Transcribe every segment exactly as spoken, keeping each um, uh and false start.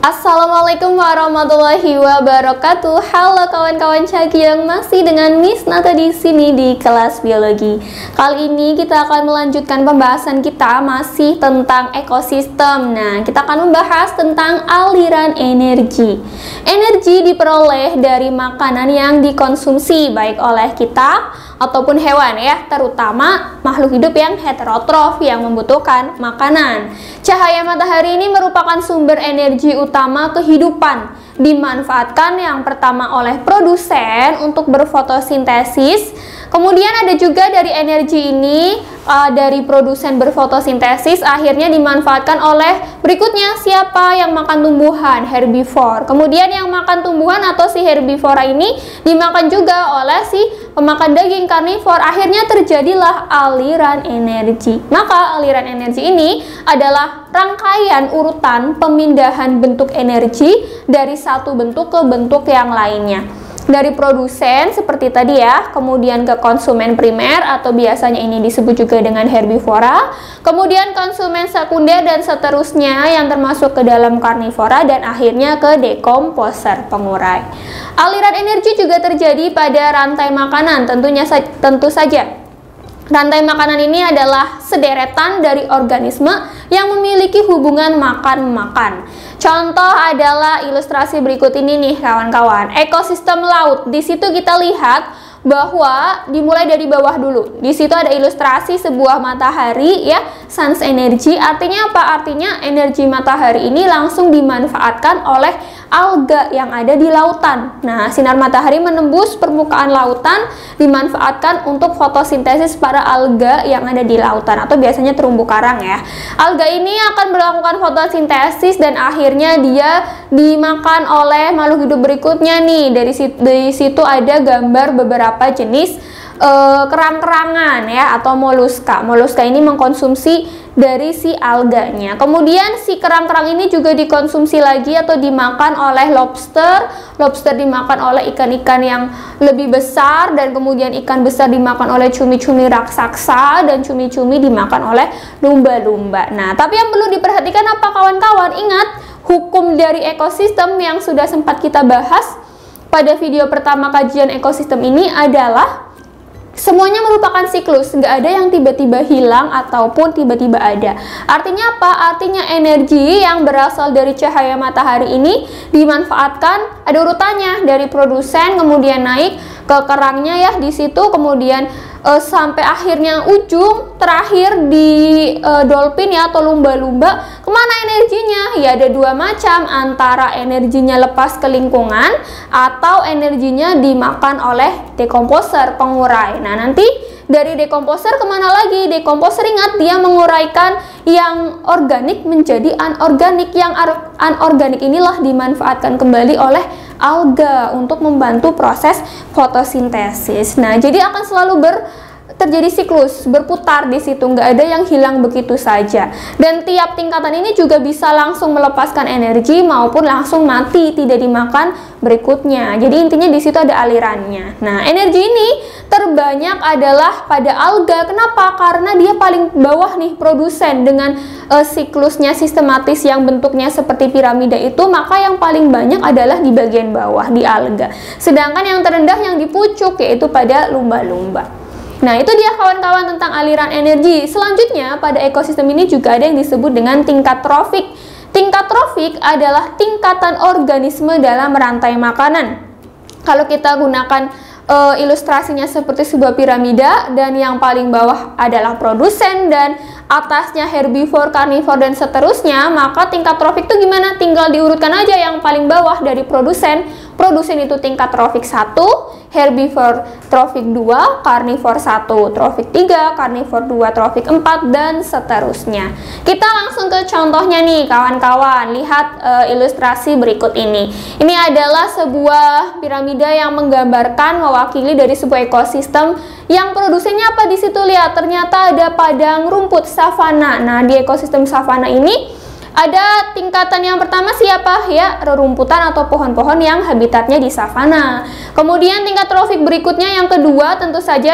Assalamualaikum warahmatullahi wabarakatuh. Halo kawan-kawan Caki yang masih dengan Miss Nata di sini di kelas biologi. Kali ini kita akan melanjutkan pembahasan kita masih tentang ekosistem. Nah, kita akan membahas tentang aliran energi. Energi diperoleh dari makanan yang dikonsumsi baik oleh kita ataupun hewan ya, terutama makhluk hidup yang heterotrof yang membutuhkan makanan. Cahaya matahari ini merupakan sumber energi utama kehidupan, dimanfaatkan yang pertama oleh produsen untuk berfotosintesis. Kemudian ada juga dari energi ini uh, dari produsen berfotosintesis akhirnya dimanfaatkan oleh berikutnya siapa yang makan tumbuhan, herbivore. Kemudian yang makan tumbuhan atau si herbivora ini dimakan juga oleh si pemakan daging karnivor. Akhirnya terjadilah aliran energi. Maka aliran energi ini adalah rangkaian urutan pemindahan bentuk energi dari satu bentuk ke bentuk yang lainnya. Dari produsen seperti tadi ya, kemudian ke konsumen primer atau biasanya ini disebut juga dengan herbivora, kemudian konsumen sekunder dan seterusnya yang termasuk ke dalam karnivora dan akhirnya ke dekomposer, pengurai. Aliran energi juga terjadi pada rantai makanan, tentunya tentu saja. Rantai makanan ini adalah sederetan dari organisme yang memiliki hubungan makan-makan. Contoh adalah ilustrasi berikut ini nih kawan-kawan. Ekosistem laut. Di situ kita lihat bahwa dimulai dari bawah dulu. Di situ ada ilustrasi sebuah matahari ya, suns energy. Artinya apa? Artinya energi matahari ini langsung dimanfaatkan oleh alga yang ada di lautan. Nah, sinar matahari menembus permukaan lautan dimanfaatkan untuk fotosintesis para alga yang ada di lautan atau biasanya terumbu karang ya. Alga ini akan melakukan fotosintesis dan akhirnya dia dimakan oleh makhluk hidup berikutnya nih. Dari situ, dari situ ada gambar beberapa jenis uh, kerang-kerangan ya atau moluska. Moluska ini mengkonsumsi dari si alganya. Kemudian si kerang-kerang ini juga dikonsumsi lagi atau dimakan oleh lobster. Lobster dimakan oleh ikan-ikan yang lebih besar dan kemudian ikan besar dimakan oleh cumi-cumi raksasa dan cumi-cumi dimakan oleh lumba-lumba. Nah, tapi yang perlu diperhatikan apa kawan-kawan? Ingat, hukum dari ekosistem yang sudah sempat kita bahas pada video pertama kajian ekosistem ini adalah semuanya merupakan siklus, nggak ada yang tiba-tiba hilang ataupun tiba-tiba ada. Artinya apa? Artinya energi yang berasal dari cahaya matahari ini dimanfaatkan, ada urutannya dari produsen kemudian naik ke kerangnya ya di situ, kemudian e, sampai akhirnya ujung terakhir di e, dolphin ya atau lumba-lumba. Kemana energinya? Ya ada dua macam, antara energinya lepas ke lingkungan atau energinya dimakan oleh dekomposer, pengurai. Nah, nanti dari dekomposer kemana lagi? Dekomposer ingat dia menguraikan yang organik menjadi anorganik. Yang anorganik inilah dimanfaatkan kembali oleh alga untuk membantu proses fotosintesis. Nah, jadi akan selalu ber terjadi siklus, berputar di situ, nggak ada yang hilang begitu saja. Dan tiap tingkatan ini juga bisa langsung melepaskan energi maupun langsung mati, tidak dimakan berikutnya. Jadi intinya di situ ada alirannya. Nah, energi ini terbanyak adalah pada alga. Kenapa? Karena dia paling bawah nih produsen dengan e, siklusnya sistematis yang bentuknya seperti piramida itu, maka yang paling banyak adalah di bagian bawah di alga. Sedangkan yang terendah yang di pucuk yaitu pada lumba-lumba. Nah, itu dia kawan-kawan tentang aliran energi. Selanjutnya, pada ekosistem ini juga ada yang disebut dengan tingkat trofik. Tingkat trofik adalah tingkatan organisme dalam rantai makanan. Kalau kita gunakan e, ilustrasinya seperti sebuah piramida dan yang paling bawah adalah produsen dan atasnya herbivore, karnivor dan seterusnya, maka tingkat trofik itu gimana? Tinggal diurutkan aja yang paling bawah dari produsen. Produsen itu tingkat trofik satu, herbivore trofik dua, karnivor satu, trofik tiga, karnivor dua, trofik empat, dan seterusnya. Kita langsung ke contohnya nih kawan-kawan. Lihat e, ilustrasi berikut ini. Ini adalah sebuah piramida yang menggambarkan mewakili dari sebuah ekosistem yang produsennya apa di situ. Lihat, ternyata ada padang rumput savana. Nah, di ekosistem savana ini ada tingkatan yang pertama siapa? Ya, rerumputan atau pohon-pohon yang habitatnya di savana. Kemudian tingkat trofik berikutnya yang kedua tentu saja yang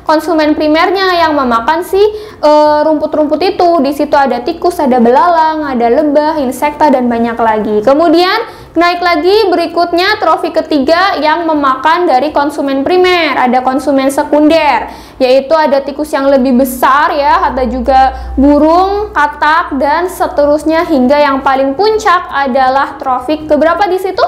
konsumen primernya yang memakan si rumput-rumput e, itu. Di situ ada tikus, ada belalang, ada lebah, insekta, dan banyak lagi. Kemudian naik lagi berikutnya trofik ketiga yang memakan dari konsumen primer, ada konsumen sekunder, yaitu ada tikus yang lebih besar ya, ada juga burung, katak, dan seterusnya hingga yang paling puncak adalah trofik keberapa di situ?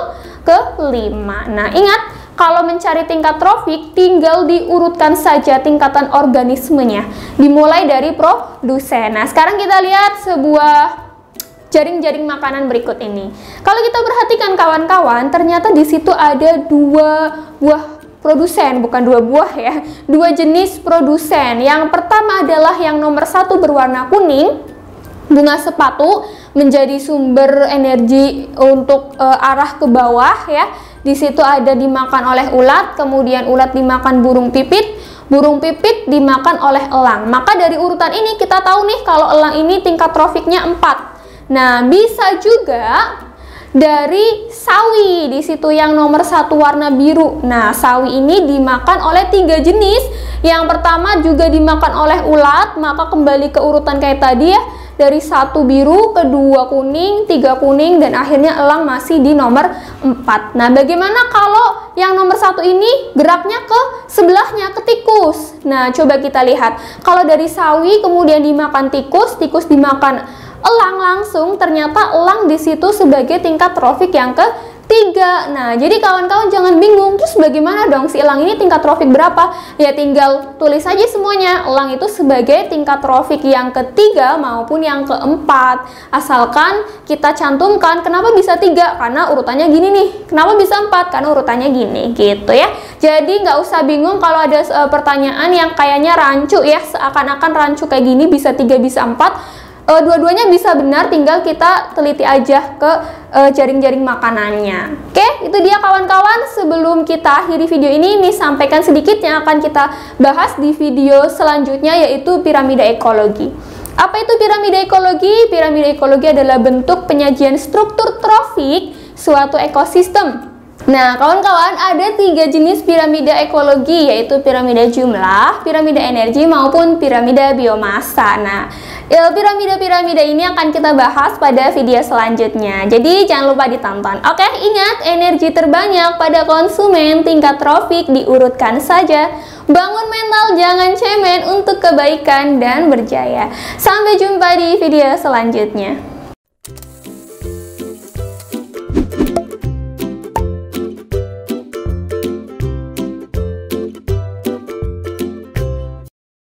Kelima. Nah, ingat kalau mencari tingkat trofik tinggal diurutkan saja tingkatan organismenya, dimulai dari produsen. Nah, sekarang kita lihat sebuah jaring-jaring makanan berikut ini. Kalau kita perhatikan kawan-kawan, ternyata di situ ada dua buah produsen, bukan dua buah ya, dua jenis produsen. Yang pertama adalah yang nomor satu berwarna kuning, bunga sepatu, menjadi sumber energi untuk e, arah ke bawah ya. Di situ ada dimakan oleh ulat, kemudian ulat dimakan burung pipit, burung pipit dimakan oleh elang. Maka dari urutan ini kita tahu nih kalau elang ini tingkat trofiknya empat. Nah, bisa juga dari sawi, di situ yang nomor satu warna biru. Nah, sawi ini dimakan oleh tiga jenis. Yang pertama juga dimakan oleh ulat, maka kembali ke urutan kayak tadi ya, dari satu biru, kedua kuning, tiga kuning, dan akhirnya elang masih di nomor empat. Nah, bagaimana kalau yang nomor satu ini geraknya ke sebelahnya, ke tikus? Nah, coba kita lihat. Kalau dari sawi kemudian dimakan tikus, tikus dimakan elang langsung, ternyata elang di situ sebagai tingkat trofik yang ketiga. Nah, jadi kawan-kawan jangan bingung, terus bagaimana dong si elang ini tingkat trofik berapa? Ya tinggal tulis aja semuanya, elang itu sebagai tingkat trofik yang ketiga maupun yang keempat. Asalkan kita cantumkan kenapa bisa tiga, karena urutannya gini nih. Kenapa bisa empat? Karena urutannya gini, gitu ya. Jadi nggak usah bingung kalau ada uh, pertanyaan yang kayaknya rancu ya, seakan-akan rancu kayak gini, bisa tiga, bisa empat. Uh, dua-duanya bisa benar, tinggal kita teliti aja ke jaring-jaring uh, makanannya. Oke, itu dia kawan-kawan. Sebelum kita akhiri video ini, ini sampaikan sedikit yang akan kita bahas di video selanjutnya, yaitu piramida ekologi. Apa itu piramida ekologi? Piramida ekologi adalah bentuk penyajian struktur trofik suatu ekosistem. Nah, kawan-kawan, ada tiga jenis piramida ekologi, yaitu piramida jumlah, piramida energi, maupun piramida biomasa. Nah, piramida-piramida ini akan kita bahas pada video selanjutnya. Jadi, jangan lupa ditonton. Oke, ingat, energi terbanyak pada konsumen, tingkat trofik diurutkan saja. Bangun mental, jangan cemen untuk kebaikan dan berjaya. Sampai jumpa di video selanjutnya.